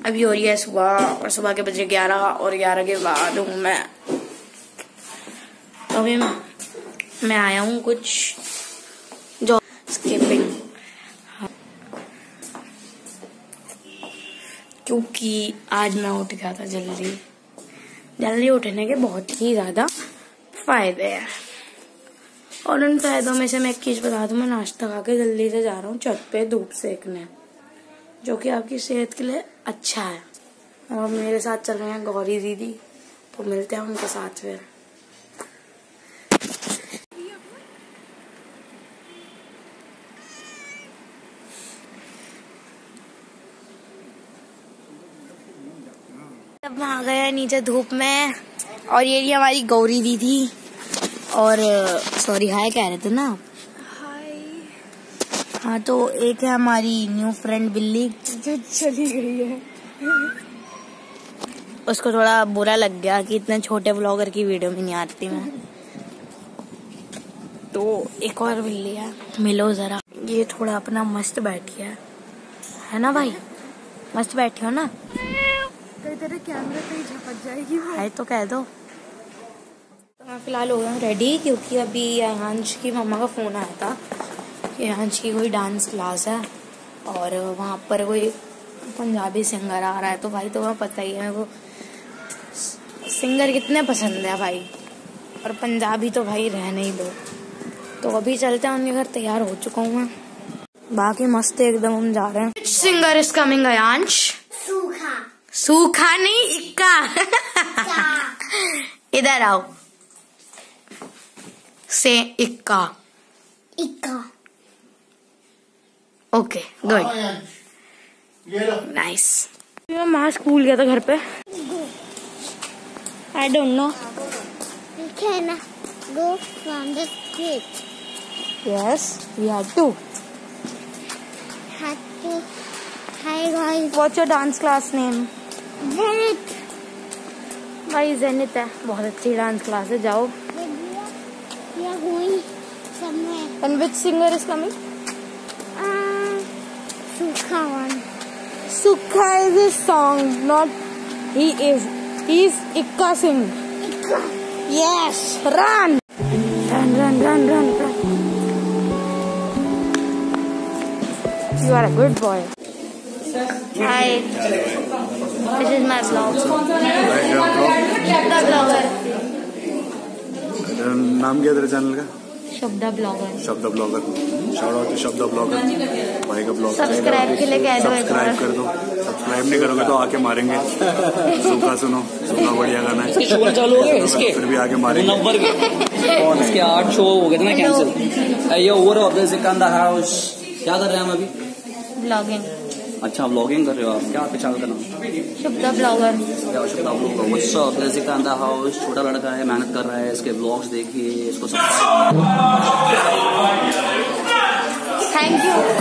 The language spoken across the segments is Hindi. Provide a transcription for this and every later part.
अभी हो रही है सुबह और सुबह के बजे 11 और 11 के बाद हूँ मैं। तो अभी मैं आया हूँ कुछ जो स्किपिंग, क्योंकि आज मैं उठ गया था जल्दी उठने के बहुत ही ज्यादा फायदे हैं। और उन फायदों में से मैं एक चीज बता दूं, मैं नाश्ता खा के जल्दी से जा रहा हूँ छत पे धूप सेकने, जो कि आपकी सेहत के लिए अच्छा है। और मेरे साथ चल रहे हैं गौरी दीदी, तो मिलते हैं उनके साथ फिर। अब आ गया नीचे धूप में, और ये रही हमारी गौरी दीदी। और सॉरी हाय कह रहे थे ना? हाय। हाँ, तो एक है हमारी न्यू फ्रेंड बिल्ली जो चली गई है। उसको थोड़ा बुरा लग गया कि इतने छोटे ब्लॉगर की वीडियो में नहीं आती मैं। तो एक और बिल्ली है, मिलो जरा। ये थोड़ा अपना मस्त बैठी है ना भाई? मस्त बैठी हो ना? तेरे कैमरे पे ही झपक जाएगी हाय तो कह दो। तो मैं फिलहाल हो गया हूँ रेडी, क्योंकि अभी आयांश की मम्मा का फोन आया था कि आयांश की कोई डांस क्लास है और वहाँ पर कोई पंजाबी सिंगर आ रहा है। तो भाई तुम्हें पता ही है वो सिंगर कितने पसंद है भाई, और पंजाबी तो भाई रहने ही दो। तो अभी चलते हैं उनके घर, तैयार हो चुका हूँ मैं, बाकी मस्त एकदम हम जा रहे हैं। Singer is coming Ayansh? सूखा नहीं, इक्का। इधर आओ, से इक्का। Okay good, nice. मैं मास्क भूल गया था घर पे। I don't know. We can go from the street. Yes, we had to. Hi guys. What's your dance class name? Zenith. भाई जेनिथ है, बहुत अच्छी डांस क्लास है, जाओ। We are going somewhere. And which singer is coming? Sookha one. Sookha is his song, not he is. He is ikka sing. Ikka. Yes, run. Run. You are a good boy. Hi. This is my vlog. Shabda blogger. नाम क्या तेरे चैनल का? Shabda blogger. Shout out to Shabda blogger. भाई का ब्लॉग सब्सक्राइब के लिए कह दो, सब्सक्राइब कर दो। सब्सक्राइब नहीं करोगे तो आके मारेंगे। सूखा सुनो, सूखा बढ़िया गाना है। शो चालू हो गए इसके, फिर भी आके मारेंगे। नंबर और इसके 8 शो हो गए थे ना कैंसिल। ये over of the sick in the house. क्या कर रहे हैं हम अभी? ब्लॉगिंग। अच्छा व्लॉगिंग कर रहे हो आप? क्या आपके चैनल का नाम? Shabda blogger. Shabda blogger. What's up, sick in the house. छोटा लड़का है, मेहनत कर रहा है, इसके ब्लॉग्स देखिए, इसको subscribe. Thank you.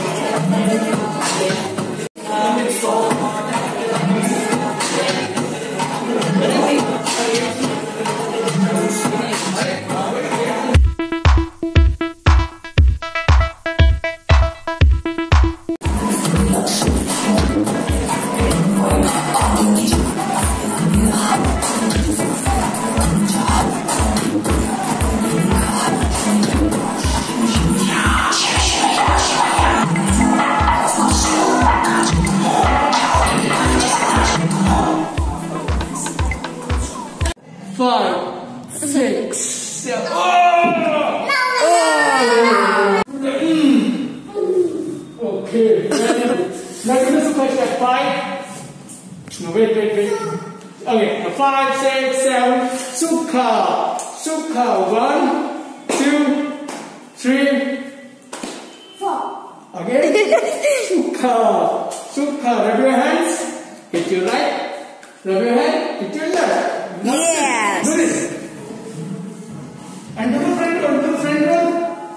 Okay, now give us a question. 5. No, wait. Okay, 5, 6, 7. Sookha. 1, 2, 3, 4. Okay? Sookha. Rub your hands. Hit your right. Rub your hand. Hit your left. Yes. Do this. And do the front roll.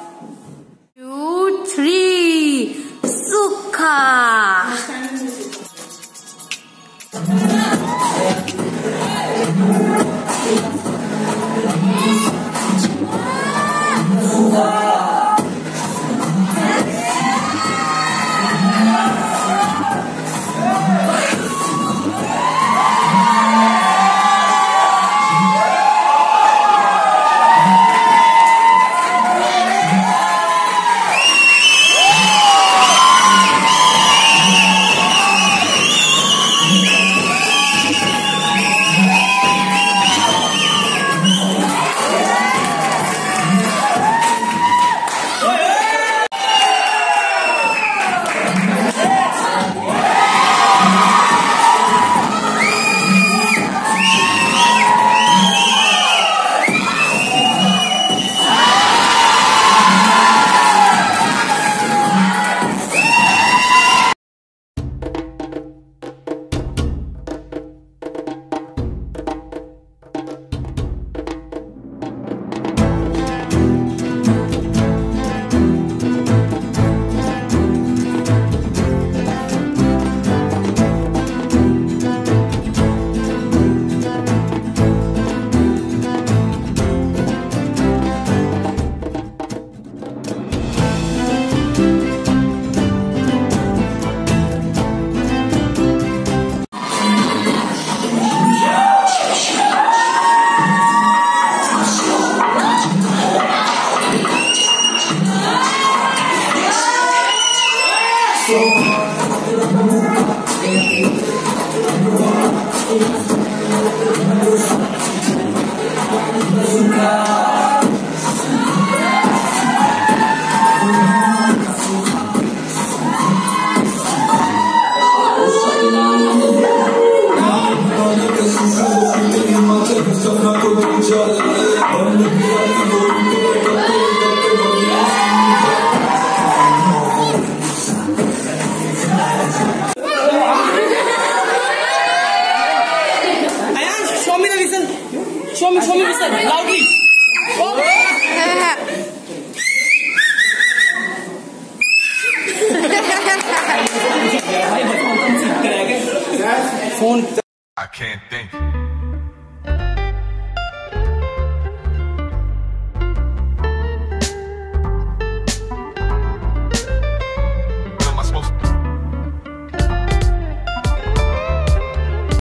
2, 3. Sookha. Show me the whistle. Show me whistle loudly. Phone. I can't think.